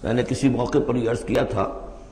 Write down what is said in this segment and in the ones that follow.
میں نے کسی موقع پر یہ عرض کیا تھا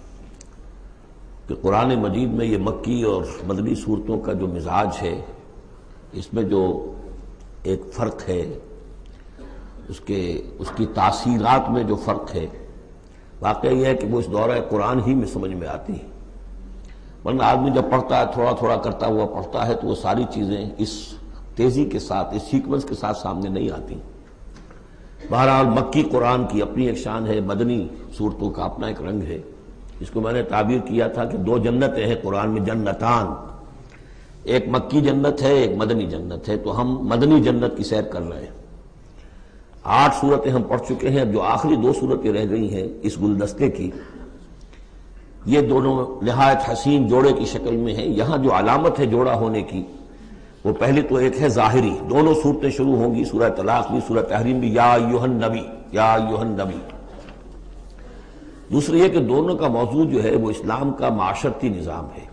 کہ قرآن مجید میں یہ مکی اور مدنی صورتوں کا جو مزاج ہے، اس میں جو ایک فرق ہے، اس کی تاثیرات میں جو فرق ہے، واقعہ یہ ہے کہ وہ اس دورہ قرآن ہی میں سمجھ میں آتی ہے، ورنہ آدمی جب پڑھتا ہے تھوڑا تھوڑا کرتا ہوا پڑھتا ہے تو وہ ساری چیزیں اس تیزی کے ساتھ، اس سیکوینس کے ساتھ سامنے نہیں آتی۔ بہرحال مکی قرآن کی اپنی ایک شان ہے، مدنی صورتوں کا اپنا ایک رنگ ہے۔ اس کو میں نے تعبیر کیا تھا کہ دو جنتیں ہیں قرآن میں، جنتان، ایک مکی جنت ہے، ایک مدنی جنت ہے، تو ہم مدنی جنت کی سیر کر رہے ہیں۔ 8 صورتیں ہم پڑھ چکے ہیں، اب جو آخری 2 صورتیں رہ گئی ہیں اس گلدستے کی، یہ دونوں نہایت حسین جوڑے کی شکل میں ہیں۔ یہاں جو علامت ہے جوڑا ہونے کی، وہ پہلی تو ایک ہے ظاہری، دونوں صورتیں شروع ہوں گی، سورہ طلاق بھی، سورہ تحریم بھی، یا ایھا النبی، یا ایھا النبی۔ دوسری یہ کہ دونوں کا موضوع جو ہے وہ اسلام کا معاشرتی نظام ہے۔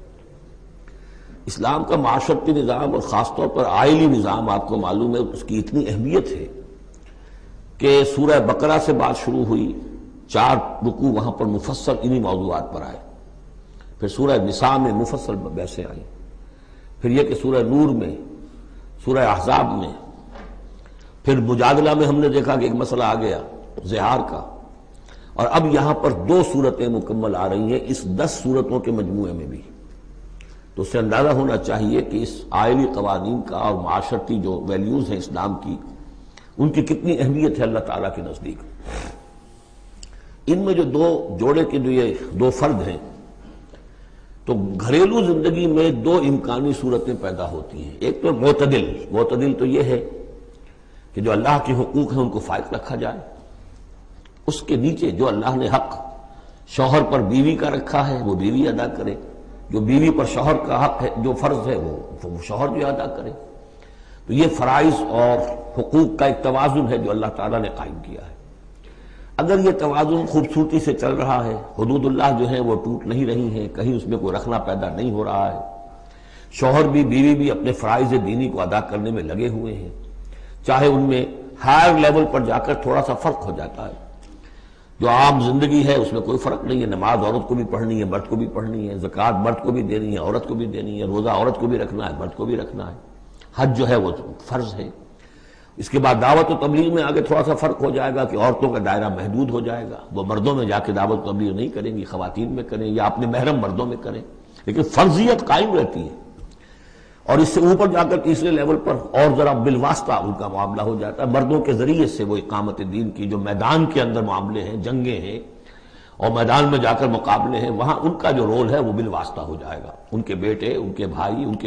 اسلام کا معاشرتی نظام اور خاص طور پر آئلی نظام، آپ کو معلوم ہے اس کی اتنی اہمیت ہے کہ سورہ بقرہ سے بات شروع ہوئی، 4 رکوع وہاں پر مفصل انہی موضوعات پر آئے، پھر سورہ نساء میں مفصل بحثیں آئیں، پھر یہ کہ سورہ نور میں، سورہ احزاب میں، پھر مجادلہ میں ہم نے دیکھا کہ ایک مسئلہ آ گیا زہار کا، اور اب یہاں پر 2 صورتیں مکمل آ رہی ہیں اس 10 صورتوں کے مجموعے میں بھی۔ تو اس سے اندازہ ہونا چاہیے کہ اس آئلی قوانین کا اور معاشرتی جو ویلیوز ہیں اسلام کی، ان کی کتنی اہمیت ہے اللہ تعالیٰ کے نزدیک۔ ان میں جو 2 جوڑے کے جو یہ 2 فرد ہیں، تو گھریلو زندگی میں 2 امکانی صورتیں پیدا ہوتی ہیں۔ ایک تو معتدل تو یہ ہے کہ جو اللہ کے حقوق ہیں ان کو فائق رکھا جائے، اس کے نیچے جو اللہ نے حق شوہر پر بیوی کا رکھا ہے وہ بیوی ادا کرے، جو بیوی پر شوہر کا حق ہے، جو فرض ہے وہ شوہر جو ادا کرے۔ تو یہ فرائض اور حقوق کا ایک توازن ہے جو اللہ تعالیٰ نے قائم کیا ہے۔ اگر یہ توازن خوبصورتی سے چل رہا ہے، حدود اللہ جو ہیں وہ ٹوٹ نہیں رہی ہیں، کہیں اس میں کوئی رخنا پیدا نہیں ہو رہا ہے، شوہر بھی بیوی بھی اپنے فرائض دینی کو ادا کرنے میں لگے ہوئے ہیں، چاہے ان میں ہائر لیول پر جا کر تھوڑا سا فرق ہو جاتا ہے، جو عام زندگی ہے اس میں کوئی فرق نہیں ہے، نماز عورت کو بھی پڑھنی ہے، مرد کو بھی پڑھنی ہے، زکوٰۃ مرد کو بھی دینی ہے، عورت کو بھی دینی ہے، روزہ عورت کو بھی رکھنا ہے، مرد کو بھی رکھنا ہے، حج جو ہے وہ فرض ہے۔ اس کے بعد دعوت و تبلیغ میں آگے تھوڑا سا فرق ہو جائے گا کہ عورتوں کا دائرہ محدود ہو جائے گا، وہ مردوں میں جا کے دعوت و تبلیغ نہیں کریں گی، خواتین میں کریں یا اپنے محرم مردوں میں کریں، لیکن فرضیت قائم رہتی ہے۔ اور اس سے اوپر جا کر تیسرے لیول پر اور ذرا بالواسطہ ان کا معاملہ ہو جاتا ہے، مردوں کے ذریعے سے وہ اقامت دین کی جو میدان کے اندر معاملے ہیں، جنگیں ہیں اور میدان میں جا کر مقابلے ہیں، وہاں ان کا جو رول ہے وہ بالواسطہ ہو جائے گا۔ ان کے بیٹے، ان کے بھائی، ان کے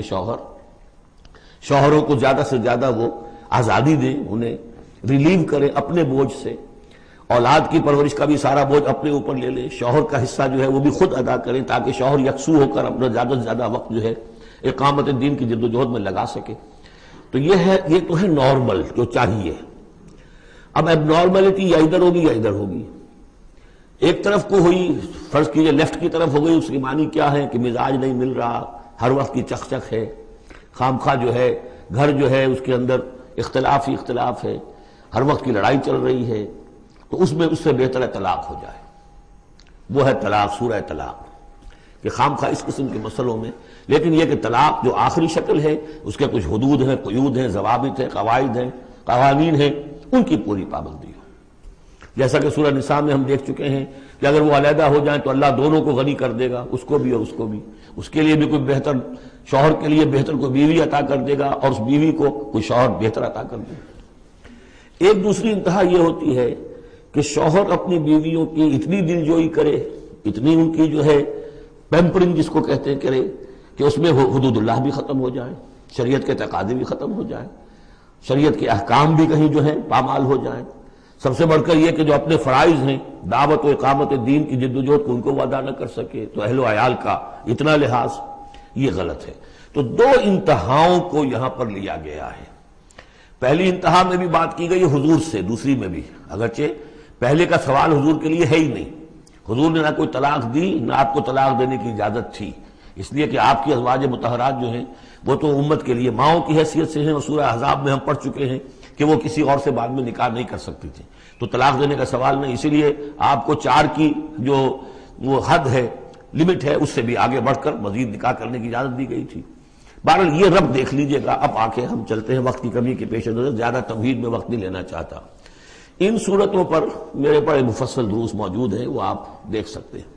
شوہروں کو زیادہ سے زیادہ وہ آزادی دیں، انہیں ریلیو کریں اپنے بوجھ سے، اولاد کی پرورش کا بھی سارا بوجھ اپنے اوپر لے لیں، شوہر کا حصہ جو ہے وہ بھی خود ادا کریں تاکہ شوہر یکسو ہو کر اپنا زیادہ سے زیادہ وقت جو ہے اقامت دین کی جد و جہد میں لگا سکے۔ تو یہ تو ہے نارمل جو چاہیے۔ اب اب نارملٹی یا ادھر ہوگی یا ادھر ہوگی، ایک طرف کو ہوئی، فرض کیجئے لیفٹ کی طرف ہو گئی، اس کی معنی کیا ہے کہ مزاج نہیں مل رہا، ہر وقت کی چک چک ہے، خام خواہ جو ہے گھر جو ہے اس کے اندر اختلاف ہی اختلاف ہے، ہر وقت کی لڑائی چل رہی ہے، تو اس سے بہتر ہے طلاق ہو جائے۔ وہ ہے طلاق، سورہ طلاق، کہ خام خواہ اس قسم کے مسئلوں میں، لیکن یہ کہ طلاق جو آخری شکل ہے اس کے کچھ حدود ہیں، قیود ہیں، ضوابط ہیں، قواعد ہیں، قوانین ہیں، ان کی پوری پابندی ہو۔ جیسا کہ سورہ نساء میں ہم دیکھ چکے ہیں کہ اگر وہ علیحدہ ہو جائیں تو اللہ دونوں کو غنی کر دے گا، اس کو بھی اور اس کو بھی، اس کے لیے بھی کوئی بہتر، شوہر کے لیے بہتر کوئی بیوی عطا کر دے گا اور اس بیوی کو کوئی شوہر بہتر عطا کر دے گا۔ ایک دوسری انتہا یہ ہوتی ہے کہ شوہر اپنی بیویوں کی اتنی دلجوئی کرے، اتنی ان کی جو ہے پیمپرنگ جس کو کہتے ہیں کرے، کہ اس میں حدود اللہ بھی ختم ہو جائیں، شریعت کے تقاضے بھی ختم ہو جائیں، شریعت کے احکام بھی کہیں جو ہے پامال ہو جائیں۔ سب سے بڑھ کر یہ کہ جو اپنے فرائض ہیں، دعوت و اقامت دین کی جد و جہد کو ان کو ادا نہ کر سکے، تو اہل و عیال کا اتنا لحاظ، یہ غلط ہے۔ تو 2 انتہاؤں کو یہاں پر لیا گیا ہے۔ پہلی انتہا میں بھی بات کی گئی حضور سے، دوسری میں بھی، اگرچہ پہلے کا سوال حضور کے لیے ہے ہی نہیں، حضور نے نہ کوئی طلاق دی نہ آپ کو طلاق دینے کی اجازت تھی، اس لیے کہ آپ کی ازواج مطہرات جو ہیں وہ تو امت کے لیے ماؤں کی حیثیت سے ہیں، اور سورہ احزاب میں ہم پڑھ چکے ہیں کہ وہ کسی اور سے بعد میں نکاح نہیں کر سکتی تھی، تو طلاق دینے کا سوال نہیں، اسی لیے آپ کو 4 کی جو وہ حد ہے، لمٹ ہے، اس سے بھی آگے بڑھ کر مزید نکاح کرنے کی اجازت دی گئی تھی۔ بہرحال یہ رب دیکھ لیجئے گا۔ اب آ کے ہم چلتے ہیں، وقت کی کمی کے پیش نظر زیادہ تمہید میں وقت نہیں لینا چاہتا۔ ان صورتوں پر میرے پاس مفصل دروس موجود ہیں، وہ آپ دیکھ سکتے ہیں۔